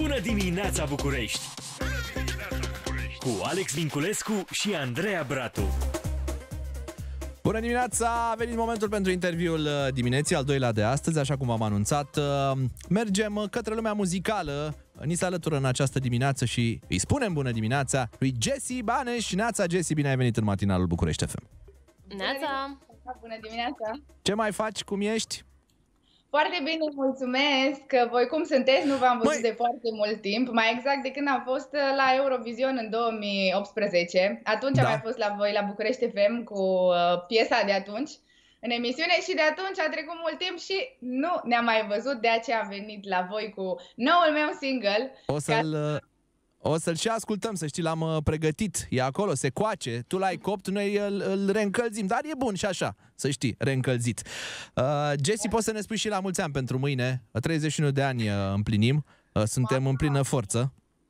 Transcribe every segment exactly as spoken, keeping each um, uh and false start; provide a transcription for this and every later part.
Bună dimineața, București! Cu Alex Vinculescu și Andreea Bratu. Bună dimineața! A venit momentul pentru interviul dimineții, al doilea de astăzi, așa cum am anunțat. Mergem către lumea muzicală. Ni se alătură în această dimineață și îi spunem bună dimineața lui Jessie Baneș. Neața, Jessie, bine ai venit în matinalul București F M. Neața! Bună dimineața! Ce mai faci? Cum ești? Foarte bine, mulțumesc! Voi cum sunteți? Nu v-am văzut Măi... de foarte mult timp. Mai exact de când am fost la Eurovision în două mii optsprezece. Atunci da. am mai fost la voi la București F M cu uh, piesa de atunci în emisiune și de atunci a trecut mult timp și nu ne-am mai văzut. De aceea am venit la voi cu noul meu single. O să-l... Ca... O să-l și ascultăm, să știi, l-am uh, pregătit. E acolo, se coace, tu l-ai copt, noi îl, îl reîncălzim. Dar e bun și așa, să știi, reîncălzit. uh, Jessie, poți să ne spui și la mulți ani pentru mâine? treizeci și unu de ani uh, împlinim, uh, suntem wow. în plină forță.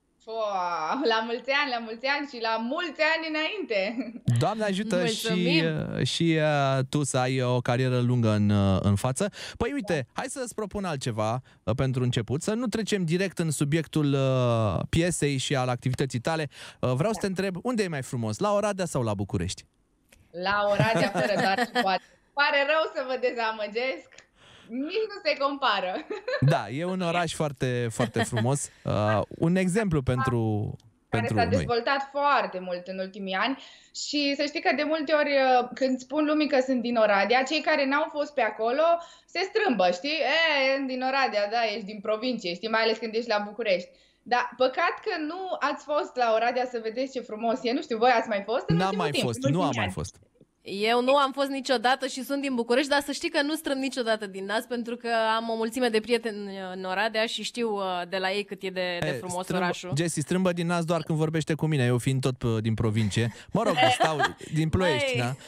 Wow, la mulți ani, la mulți ani și la mulți ani înainte. Doamne ajută și, și uh, tu să ai o carieră lungă în, uh, în față. Păi uite, hai să-ți propun altceva uh, pentru început, să nu trecem direct în subiectul uh, piesei și al activității tale. Uh, vreau să te întreb, unde e mai frumos, la Oradea sau la București? La Oradea, fără doar și poate. Pare rău să vă dezamăgesc. Nici nu se compară. Da, e un oraș foarte, foarte frumos. Uh, un exemplu pentru, care pentru s-a noi. dezvoltat foarte mult în ultimii ani și să știi că de multe ori când spun lumii că sunt din Oradea, cei care n-au fost pe acolo se strâmbă, știi? E, din Oradea, da, ești din provincie, știi, mai ales când ești la București. Da, păcat că nu ați fost la Oradea să vedeți ce frumos e. Nu știu, voi ați mai fost în N-am mai timp, fost, nu am mai fost. Eu nu am fost niciodată și sunt din București, dar să știi că nu strâng niciodată din nas, pentru că am o mulțime de prieteni în Oradea și știu de la ei cât e de, de frumos strâmbă, orașul. Jessie, strâmbă din nas doar când vorbește cu mine, eu fiind tot din provincie. Mă rog, stau din Ploiești, da?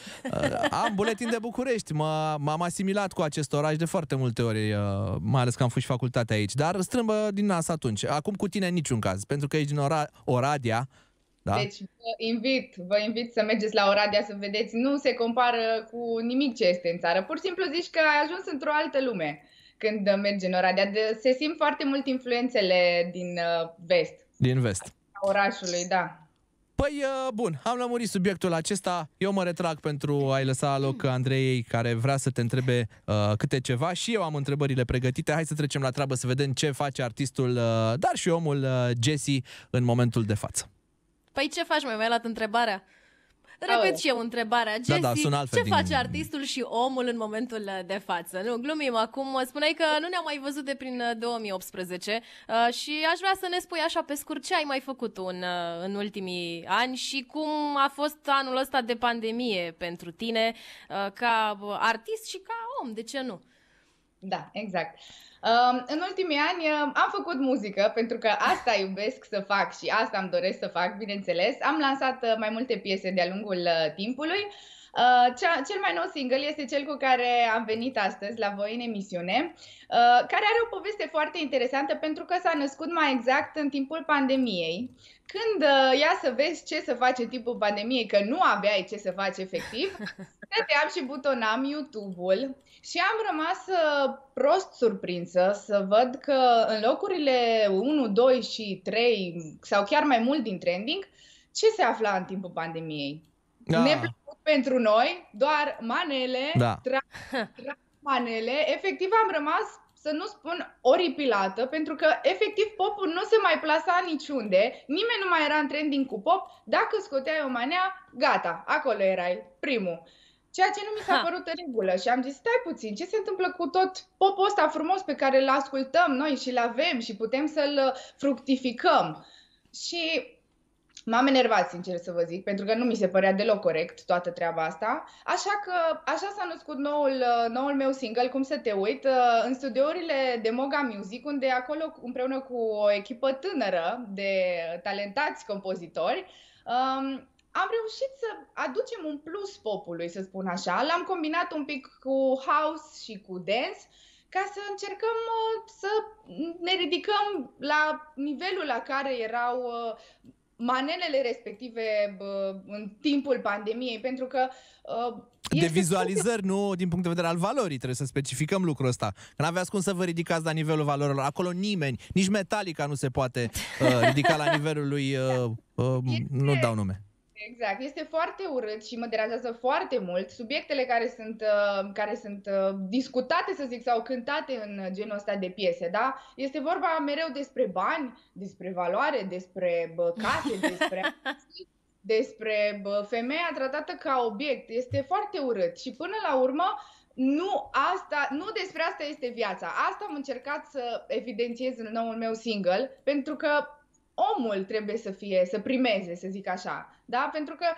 Am buletin de București, m-am asimilat cu acest oraș de foarte multe ori, mai ales că am fost și facultate aici, dar strâmbă din nas atunci. Acum cu tine în niciun caz, pentru că ești din Ora Oradea. Da? Deci vă invit, vă invit să mergeți la Oradea să vedeți, nu se compară cu nimic ce este în țară. Pur și simplu zici că ai ajuns într-o altă lume când mergi în Oradea. De, se simt foarte mult influențele din uh, vest. Din vest. Orașului, da. Păi, bun, am lămurit subiectul acesta. Eu mă retrag pentru a-i lăsa loc Andreei, care vrea să te întrebe uh, câte ceva. Și eu am întrebările pregătite. Hai să trecem la treabă să vedem ce face artistul, uh, dar și omul uh, Jessie în momentul de față. Păi ce faci, mai mai luat întrebarea? Repet oh. și eu întrebarea. Jessie, da, da, ce din... face artistul și omul în momentul de față? Nu, glumim acum. Spuneai că nu ne-am mai văzut de prin două mii optsprezece uh, și aș vrea să ne spui așa pe scurt ce ai mai făcut în, uh, în ultimii ani și cum a fost anul ăsta de pandemie pentru tine uh, ca artist și ca om, de ce nu? Da, exact. Uh, în ultimii ani uh, am făcut muzică pentru că asta iubesc să fac și asta îmi doresc să fac, bineînțeles. Am lansat uh, mai multe piese de-a lungul uh, timpului. Uh, cea, cel mai nou single este cel cu care am venit astăzi la voi în emisiune, uh, care are o poveste foarte interesantă pentru că s-a născut mai exact în timpul pandemiei. Când uh, ia să vezi ce să faci în timpul pandemiei, că nu aveai ce să faci efectiv, stăteam și butonam YouTube-ul și am rămas uh, prost surprinsă să văd că în locurile unu, doi și trei sau chiar mai mult din trending, ce se afla în timpul pandemiei? Da. Neplăcut pentru noi, doar manele, da. tra- tra- manele. Efectiv am rămas, să nu spun oripilată, pentru că efectiv popul nu se mai plasa niciunde, nimeni nu mai era în trending cu pop, dacă scoteai o manea, gata, acolo erai, primul. Ceea ce nu mi s-a părut în regulă și am zis, stai puțin, ce se întâmplă cu tot popul ăsta frumos pe care îl ascultăm noi și îl avem și putem să-l fructificăm. Și m-am enervat, sincer să vă zic, pentru că nu mi se părea deloc corect toată treaba asta. Așa că așa s-a născut noul, noul meu single, Cum să te uit, în studiourile de Moga Music, unde acolo, împreună cu o echipă tânără de talentați compozitori, um, am reușit să aducem un plus popului, să spun așa. L-am combinat un pic cu house și cu dance, ca să încercăm uh, să ne ridicăm la nivelul la care erau uh, manelele respective bă, în timpul pandemiei, pentru că uh, de vizualizări, nu din punct de vedere al valorii, trebuie să specificăm lucrul ăsta. Că n-aveați cum să vă ridicați la nivelul valorilor. Acolo nimeni, nici Metallica nu se poate uh, ridica la nivelul lui, uh, uh, este... nu dau nume. Exact, este foarte urât și mă deranjează foarte mult subiectele care sunt, uh, care sunt uh, discutate, să zic, sau cântate în genul ăsta de piese, da? Este vorba mereu despre bani, despre valoare, despre bă, case, despre... despre bă, femeia tratată ca obiect. Este foarte urât și până la urmă nu, asta, nu despre asta este viața. Asta am încercat să evidențiez în noul meu single, pentru că omul trebuie să fie, să primeze, să zic așa, da? Pentru că,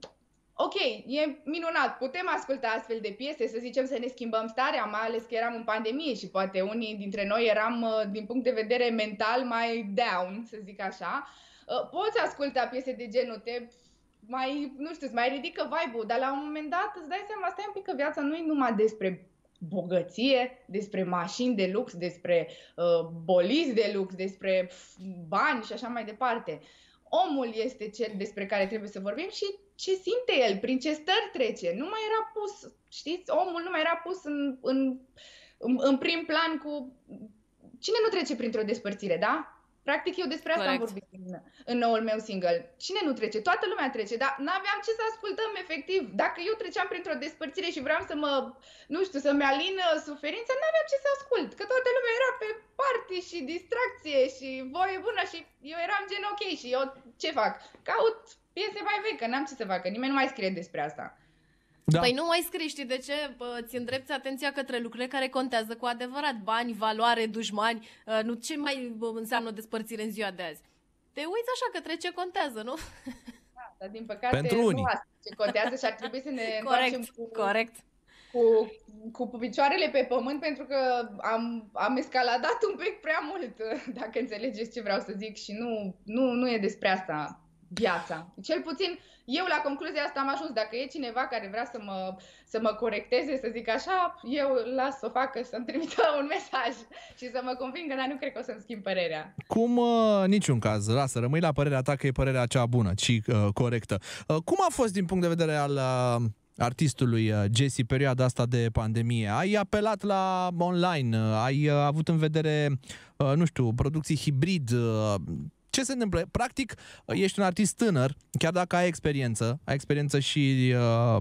ok, e minunat, putem asculta astfel de piese, să zicem să ne schimbăm starea, mai ales că eram în pandemie și poate unii dintre noi eram, din punct de vedere mental, mai down, să zic așa. Poți asculta piese de genul, te mai, nu știu, îți mai ridică vibe-ul, dar la un moment dat îți dai seama, stai un pic că viața nu e numai despre bogăție, despre mașini de lux, despre uh, bolizi de lux, despre bani și așa mai departe. Omul este cel despre care trebuie să vorbim și ce simte el, prin ce stări trece. Nu mai era pus, știți, omul nu mai era pus în, în, în, în prim plan cu... Cine nu trece printr-o despărțire, da? Practic eu despre asta Correct. am vorbit în, în noul meu single. Cine nu trece? Toată lumea trece, dar n-aveam ce să ascultăm efectiv. Dacă eu treceam printr-o despărțire și vreau să mă, nu știu, să-mi alin suferința, n-aveam ce să ascult. Că toată lumea era pe party și distracție și voie bună și eu eram gen ok și eu ce fac? Caut piese mai vechi, că n-am ce să fac, că nimeni nu mai scrie despre asta. Da. Păi nu mai scrii, știi de ce? Ți îndrepți atenția către lucrurile care contează cu adevărat. Bani, valoare, dușmani. Nu ce mai înseamnă despărțire în ziua de azi. Te uiți așa către ce contează, nu? Da, dar din păcate Pentru nu unii. asta ce contează și ar trebui să ne corect, întoarcem cu, corect. Cu, cu picioarele pe pământ, pentru că am, am escaladat un pic prea mult, dacă înțelegeți ce vreau să zic, și nu, nu, nu e despre asta viața. Cel puțin eu la concluzia asta am ajuns. Dacă e cineva care vrea să mă, să mă corecteze, să zic așa, eu las să o facă, să-mi trimită un mesaj și să mă convingă, dar nu cred că o să-mi schimb părerea. Cum? Uh, niciun caz. Lasă, rămâi la părerea ta că e părerea cea bună și uh, corectă. Uh, cum a fost din punct de vedere al uh, artistului uh, Jessie perioada asta de pandemie? Ai apelat la online, uh, ai uh, avut în vedere, uh, nu știu, producții hibrid, uh, ce se întâmplă? Practic, ești un artist tânăr, chiar dacă ai experiență, ai experiență și uh,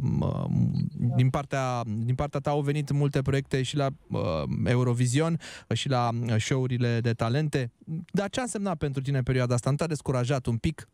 din, partea, din partea ta au venit multe proiecte și la uh, Eurovision și la show-urile de talente. Dar ce a însemnat pentru tine perioada asta? Nu te-a descurajat un pic?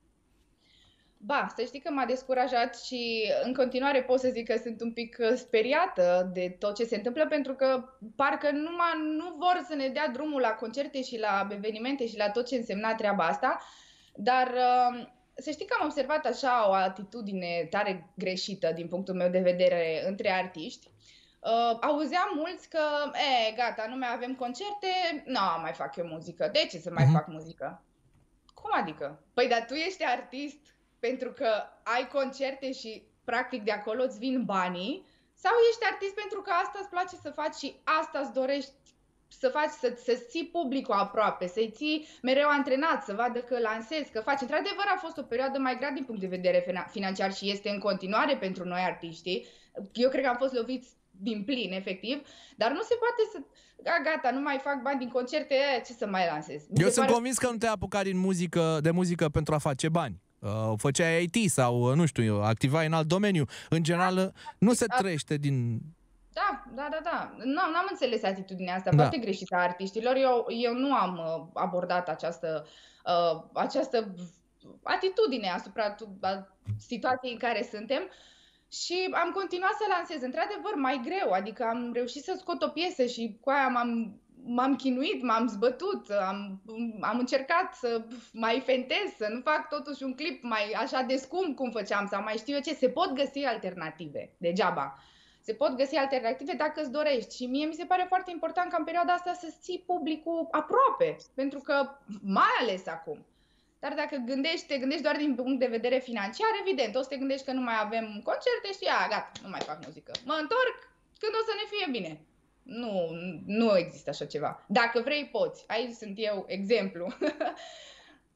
Ba, să știi că m-a descurajat și în continuare pot să zic că sunt un pic speriată de tot ce se întâmplă, pentru că parcă numai nu vor să ne dea drumul la concerte și la evenimente și la tot ce însemna treaba asta, dar să știi că am observat așa o atitudine tare greșită din punctul meu de vedere între artiști. Uh, auzeam mulți că, e, gata, nu mai avem concerte, nu mai fac eu muzică, de ce să mai uh-huh. fac muzică? Cum adică? Păi, dar tu ești artist pentru că ai concerte și practic de acolo îți vin banii, sau ești artist pentru că asta îți place să faci și asta îți dorești să faci, să, să ții publicul aproape, să-i ții mereu antrenat, să vadă că lansezi, că faci. Într-adevăr a fost o perioadă mai grea din punct de vedere financiar și este în continuare pentru noi artiștii. Eu cred că am fost loviți din plin, efectiv, dar nu se poate să... A, gata, nu mai fac bani din concerte, ce să mai lansez? Eu sunt pare... convins că nu te-ai apucat din muzică, de muzică pentru a face bani. Uh, făceai I T sau, nu știu eu, activai în alt domeniu. În general, da, nu se trăiește din... Da, da, da, da. Nu, n-am înțeles atitudinea asta, da. foarte greșită a artiștilor. Eu, eu nu am uh, abordat această, uh, această atitudine asupra situației în care suntem și am continuat să lansez. Într-adevăr, mai greu, adică am reușit să scot o piesă și cu aia m-am... M-am chinuit, m-am zbătut, am, am încercat să mai fentez, să nu fac totuși un clip mai așa de scump cum făceam sau mai știu eu ce. Se pot găsi alternative, degeaba. Se pot găsi alternative dacă îți dorești și mie mi se pare foarte important ca în perioada asta să ții publicul aproape, pentru că mai ales acum. Dar dacă gândești, te gândești doar din punct de vedere financiar, evident, o să te gândești că nu mai avem concerte și a, gata, nu mai fac muzică. Mă întorc când o să ne fie bine. Nu, nu există așa ceva. Dacă vrei, poți. Aici sunt eu, exemplu.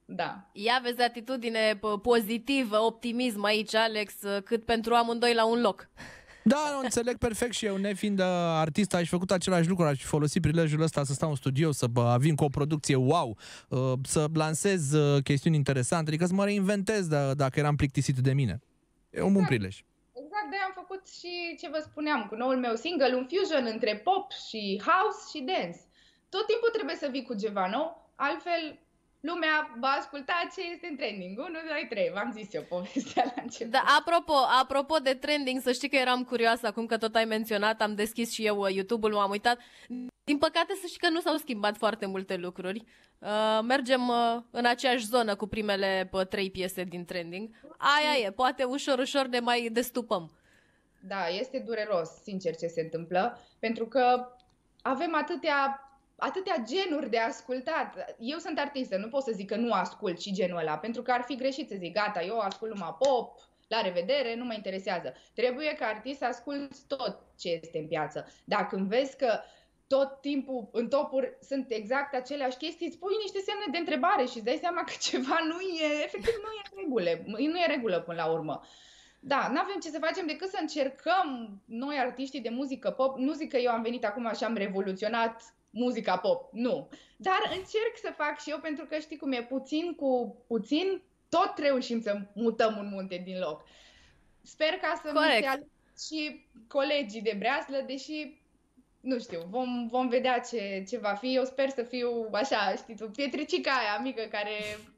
Da. Ia vezi atitudine pozitivă, optimism aici, Alex, cât pentru amândoi la un loc. Da, nu, înțeleg perfect și eu, nefiind artist, aș făcut același lucru, aș fi folosit prilejul ăsta să stau în studio, să vin cu o producție wow, să lansez chestiuni interesante, adică să mă reinventez dacă eram plictisit de mine. E un bun prilej. Exact, de-aia am făcut și ce vă spuneam, cu noul meu single, un fusion între pop și house și dance. Tot timpul trebuie să vii cu ceva nou, altfel lumea va asculta ce este în trending. unu, doi, trei, v-am zis eu povestea la început. Da, apropo, apropo de trending, să știi că eram curioasă acum că tot ai menționat, am deschis și eu YouTube-ul, m-am uitat. Din păcate să știi că nu s-au schimbat foarte multe lucruri. Uh, mergem uh, în aceeași zonă cu primele uh, trei piese din trending. Aia e, poate ușor, ușor ne mai destupăm. Da, este dureros, sincer, ce se întâmplă, pentru că avem atâtea... atâtea genuri de ascultat. Eu sunt artistă, nu pot să zic că nu ascult și genul ăla, pentru că ar fi greșit să zic, gata, eu ascult numai pop, la revedere, nu mă interesează. Trebuie ca artist să asculti tot ce este în piață. Dacă îmi vezi că tot timpul în topuri sunt exact aceleași chestii, îți pui niște semne de întrebare și îți dai seama că ceva nu e, efectiv nu e în regulă, nu e regulă până la urmă. Da, n-avem ce să facem decât să încercăm noi, artiștii de muzică pop, nu zic că eu am venit acum și am revoluționat muzica pop, nu. Dar încerc să fac și eu, pentru că știi cum e, puțin cu puțin, tot reușim să mutăm un munte din loc. Sper ca să mi se alăture și colegii de breaslă, deși, nu știu, vom, vom vedea ce, ce va fi. Eu sper să fiu așa, știi tu, pietricica aia mică care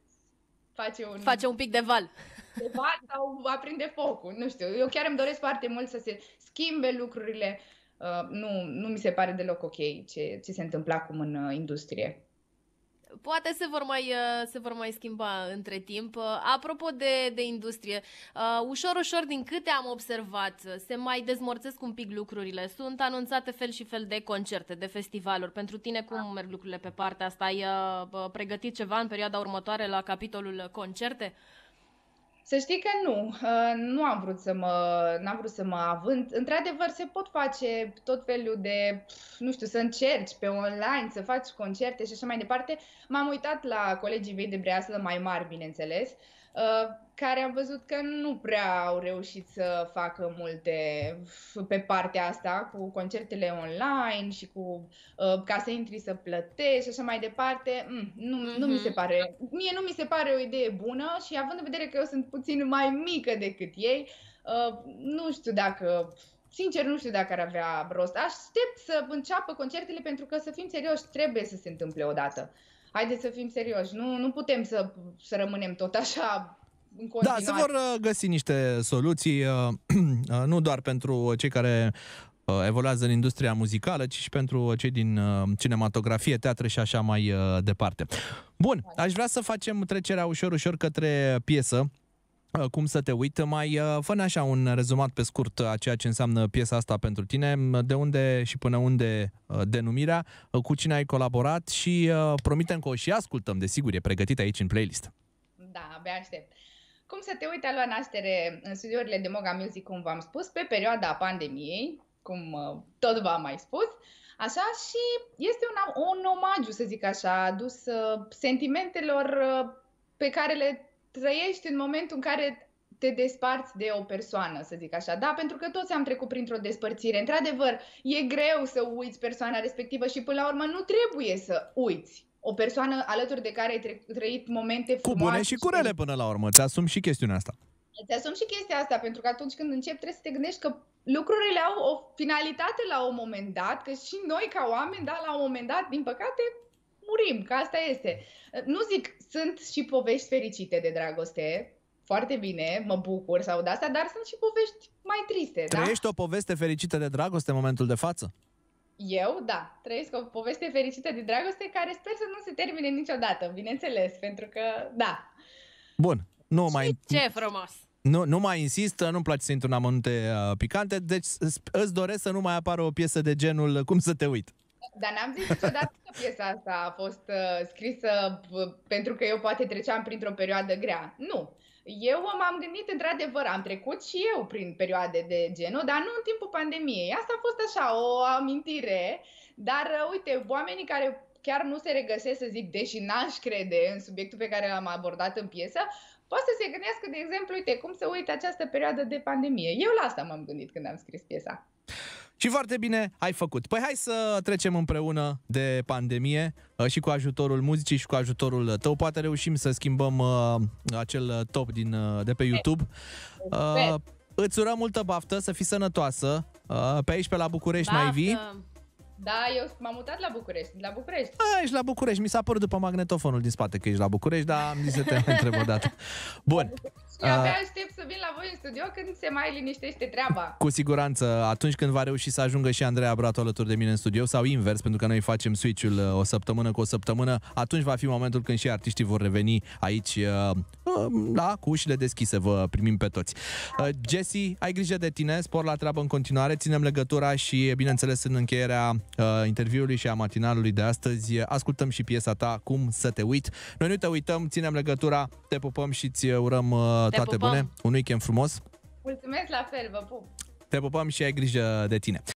face un... Face un pic de val. De val sau aprinde focul, nu știu. Eu chiar îmi doresc foarte mult să se schimbe lucrurile. Uh, nu, nu mi se pare deloc ok ce, ce se întâmplă acum în uh, industrie. Poate se vor mai, uh, se vor mai schimba între timp. Uh, apropo de, de industrie, uh, ușor, ușor, din câte am observat, se mai dezmorțesc un pic lucrurile. Sunt anunțate fel și fel de concerte, de festivaluri. Pentru tine cum merg lucrurile pe partea asta? Ai uh, pregătit ceva în perioada următoare la capitolul concerte? Să știi că nu, nu am vrut să mă, n-am vrut să mă avânt. Într-adevăr, se pot face tot felul de, nu știu, să încerci pe online, să faci concerte și așa mai departe. M-am uitat la colegii mei de breaslă mai mari, bineînțeles, care am văzut că nu prea au reușit să facă multe pe partea asta, cu concertele online și cu ca să intri să plătești și așa mai departe. Nu, mm-hmm. nu mi se pare, mie nu mi se pare o idee bună și având în vedere că eu sunt puțin mai mică decât ei, nu știu dacă, sincer nu știu dacă ar avea rost. Aștept să înceapă concertele, pentru că, să fim serioși, trebuie să se întâmple odată. Haideți să fim serioși, nu, nu putem să, să rămânem tot așa în continuare. Da, se vor găsi niște soluții, nu doar pentru cei care evoluează în industria muzicală, ci și pentru cei din cinematografie, teatre și așa mai departe. Bun, aș vrea să facem trecerea ușor, ușor către piesă. Cum să te uit, mai fă-ne așa un rezumat pe scurt a ceea ce înseamnă piesa asta pentru tine, de unde și până unde denumirea, cu cine ai colaborat și promitem că o și ascultăm, desigur, e pregătită aici în playlist. Da, abia aștept. Cum să te uite a luat naștere în studiourile de Moga Music, cum v-am spus, pe perioada pandemiei, cum tot v-am mai spus, așa, și este un, un omagiu, să zic așa, adus sentimentelor pe care le trăiești în momentul în care te desparți de o persoană, să zic așa, da? Pentru că toți am trecut printr-o despărțire. Într-adevăr, e greu să uiți persoana respectivă și până la urmă nu trebuie să uiți o persoană alături de care ai trăit momente frumoase. Cu bune și cu rele până la urmă, ți-asumi și chestiunea asta. Îți asumi și chestia asta, pentru că atunci când începi trebuie să te gândești că lucrurile au o finalitate la un moment dat, că și noi ca oameni, da, la un moment dat, din păcate, murim, că asta este. Nu zic, sunt și povești fericite de dragoste, foarte bine, mă bucur sau de asta, dar sunt și povești mai triste. Trăiești da? o poveste fericită de dragoste în momentul de față? Eu, da, trăiesc o poveste fericită de dragoste care sper să nu se termine niciodată, bineînțeles, pentru că, da. Bun, nu mai... Ce frumos! Nu, nu mai insist, nu-mi place să intru în amănunte uh, picante, deci îți doresc să nu mai apară o piesă de genul Cum să te uit. Dar n-am zis niciodată că piesa asta a fost uh, scrisă uh, pentru că eu poate treceam printr-o perioadă grea. Nu. Eu m-am gândit, într-adevăr, am trecut și eu prin perioade de genul, dar nu în timpul pandemiei. Asta a fost așa, o amintire. Dar, uh, uite, oamenii care chiar nu se regăsesc, să zic, deși n-aș crede în subiectul pe care l-am abordat în piesă, poate să se gândească, de exemplu, uite, cum să uite această perioadă de pandemie. Eu la asta m-am gândit când am scris piesa. Și foarte bine ai făcut. Păi hai să trecem împreună de pandemie și cu ajutorul muzicii și cu ajutorul tău. Poate reușim să schimbăm uh, acel top din, uh, de pe YouTube. Uh, îți urăm multă baftă, să fii sănătoasă. Uh, pe aici, pe la București, Baftă. mai vii. Da, eu m-am mutat la București, la București. A, ești la București. Mi s-a părut după magnetofonul din spate că ești la București, dar am zis să te întreb o dată. Bun. Și abia aștept să vin la voi în studio când se mai liniștește treaba. Cu siguranță, atunci când va reuși să ajungă și Andreea Bratu alături de mine în studio, sau invers, pentru că noi facem switch-ul o săptămână cu o săptămână, atunci va fi momentul când și artiștii vor reveni aici, da, cu ușile deschise, vă primim pe toți. Jessie, ai grijă de tine, spor la treabă în continuare, ținem legătura și, bineînțeles, în încheierea interviului și a matinalului de astăzi, ascultăm și piesa ta, Cum să te uit. Noi nu te uităm, ținem legătura, te pupăm și îți urăm te toate pupăm. bune. Un weekend frumos. Mulțumesc, la fel, vă pup. Te pupăm și ai grijă de tine.